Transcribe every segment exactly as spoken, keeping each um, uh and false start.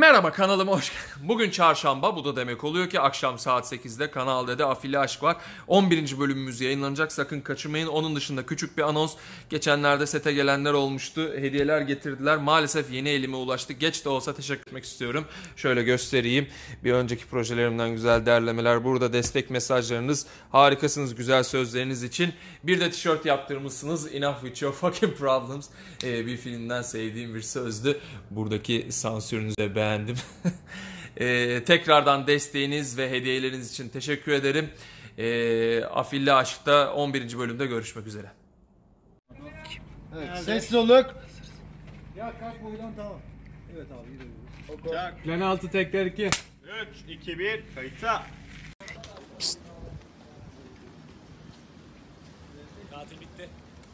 Merhaba, kanalıma hoş geldin. Bugün çarşamba, bu da demek oluyor ki akşam saat sekizde Kanal D'de Afilli Aşk var. on birinci bölümümüz yayınlanacak, sakın kaçırmayın. Onun dışında küçük bir anons. Geçenlerde sete gelenler olmuştu, hediyeler getirdiler. Maalesef yeni elime ulaştı. Geç de olsa teşekkür etmek istiyorum. Şöyle göstereyim. Bir önceki projelerimden güzel derlemeler. Burada destek mesajlarınız, harikasınız güzel sözleriniz için. Bir de tişört yaptırmışsınız. Enough with your fucking problems. Ee, bir filmden sevdiğim bir sözdü. Buradaki sansürünüzü de beğendim. ee, tekrardan desteğiniz ve hediyeleriniz için teşekkür ederim. Ee, Afilli Aşk'ta on birinci bölümde görüşmek üzere. Evet, sesli olun. Ya kalk boydan tamam. Evet abi gidiyoruz. Plan altı tekrar iki. üç, iki, bir, kayıtta. Tatil bitti.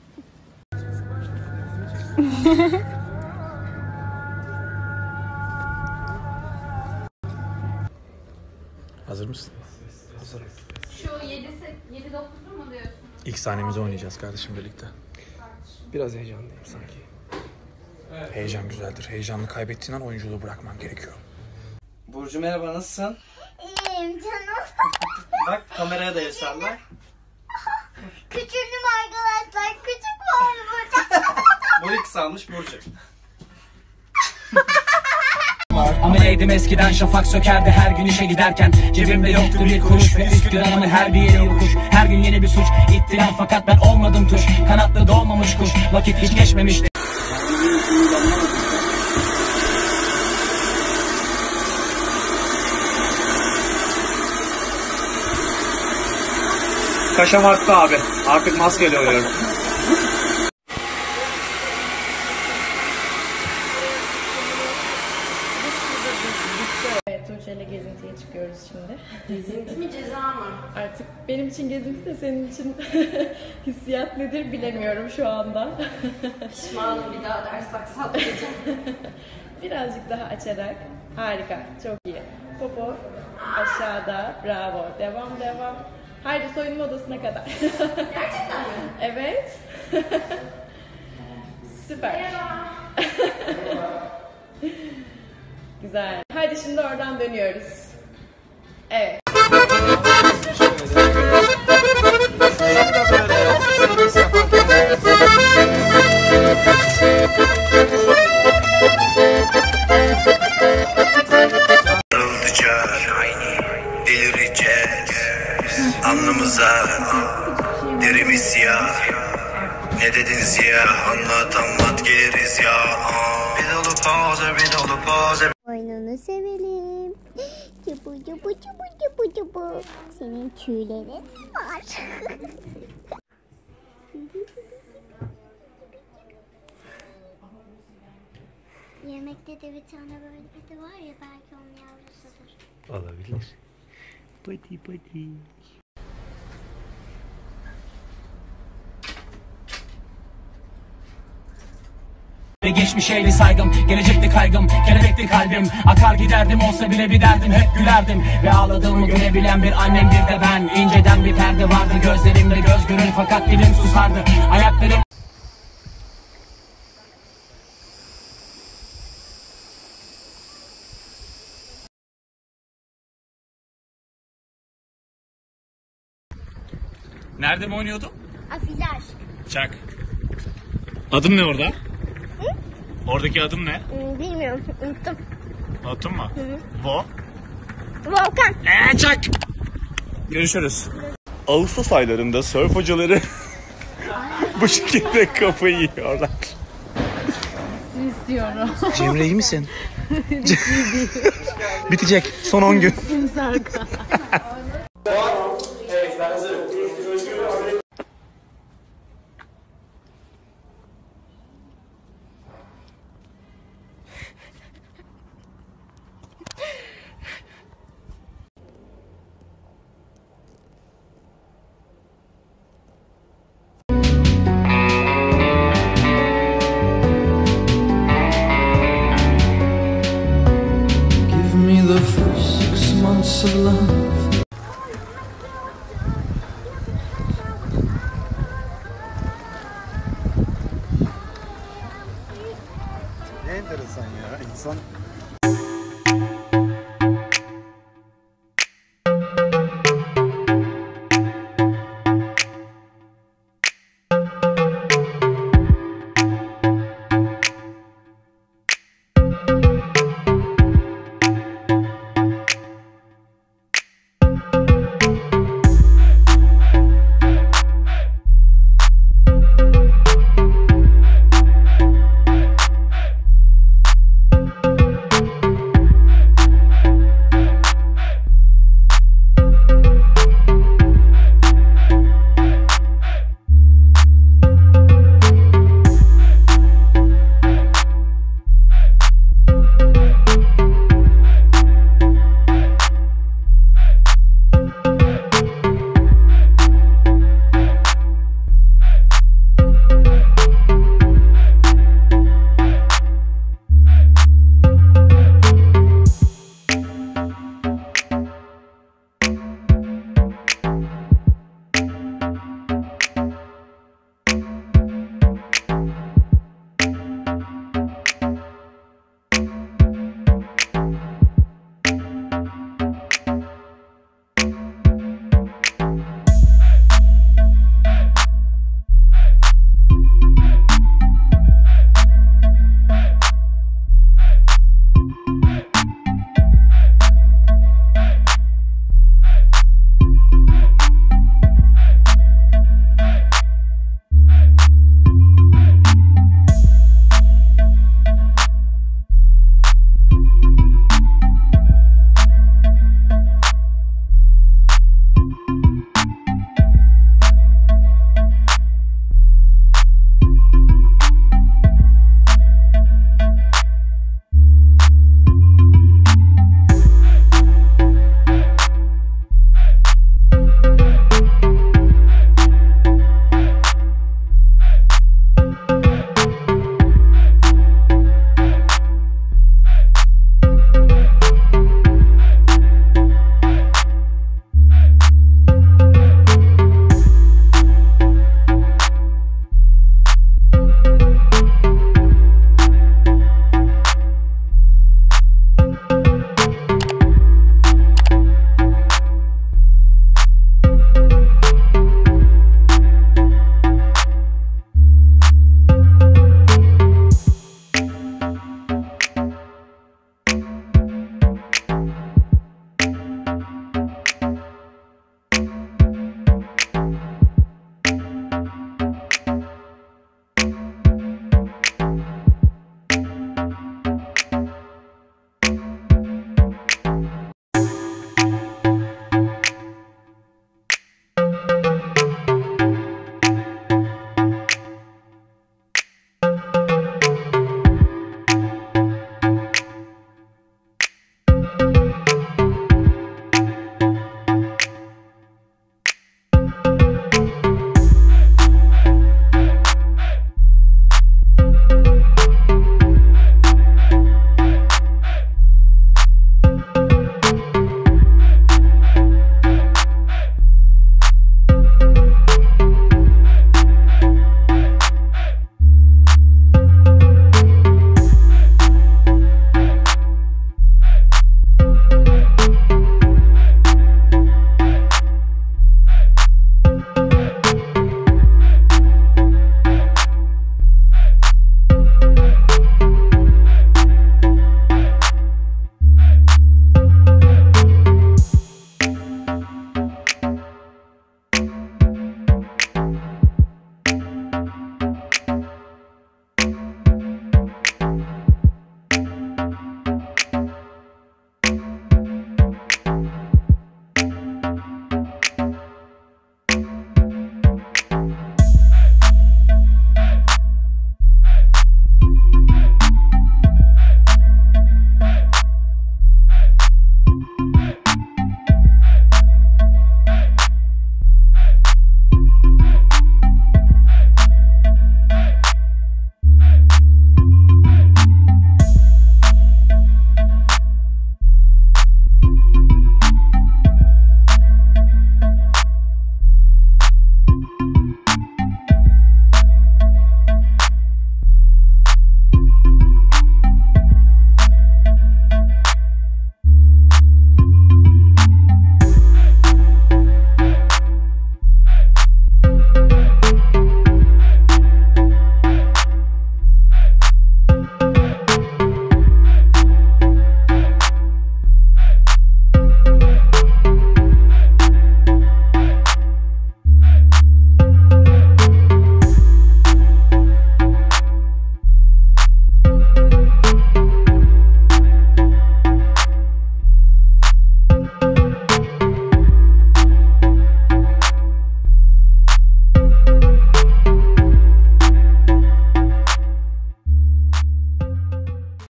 Hazır mısın? Hazırım. Şu yedi dokuzu mu diyorsun? İlk sahnemizi oynayacağız kardeşim birlikte. Biraz heyecanlıyım sanki. Heyecan güzeldir. Heyecanını kaybettiğin an oyunculuğu bırakman gerekiyor. Burcu merhaba, nasılsın? İyiyim canım. Bak kameraya da yaşarlar. Küçüldüm arkadaşlar. Küçük var burada. Boyu kısalmış Burcu. Ameleydim eskiden, şafak sökerdi her gün işe giderken. Cebimde yoktu bir kuruş ve üstüne her bir yere yokuş. Her gün yeni bir suç, ittiler fakat ben olmadım tuş. Kanatlı doğmamış kuş, vakit hiç geçmemişti. Kaşam arttı abi, artık maskeyle oluyorum. Evet, Tuğçe'yle gezintiye çıkıyoruz şimdi. Gezinti mi, ceza mı? Artık benim için gezinti de senin için hissiyat nedir bilemiyorum şu anda. Pişmanım, bir daha ders aksatmayacağım. Birazcık daha açarak. Harika, çok iyi. Popo aşağıda, bravo. Devam devam. Haydi soyunma odasına kadar. Gerçekten mi? Evet. Süper. Güzel. Hadi şimdi oradan dönüyoruz. Evet. Delireceğiz alnımıza, derimiz siyah. Ne dedin siyah, anlat anlat geliriz ya. Bir dolu pozer, bir dolu pozer. Boynunu sevelim. Çubu çubu çubu çubu çubu. Senin tüylerin var. Yemekte de bir tane böyle kedi var ya, belki onun yavrusudur. Olabilir. Pati pati. Geçmişeydi saygım, gelecekti kaygım, kelebekti kalbim. Akar giderdim, olsa bile bir derdim, hep gülerdim. Ve ağladığımı görebilen bir annem, bir de ben. İnceden bir perde vardı gözlerimde, göz görür fakat dilim susardı. Ayaklarım... Nerede mi oynuyordun? Afilli Aşk. Çak. Adım ne orada? Hı? Oradaki adım ne? Hmm, bilmiyorum, unuttum. Unuttun mu? Hı hı. Vo. Volkan. Eee çak. Görüşürüz. Ağustos aylarında sörf hocaları bu şekilde kafayı yiyorlar. İstiyorum. Cemre iyi misin? Bitecek. Son on gün. Evet, ben hazırım. Give me the first six months of love.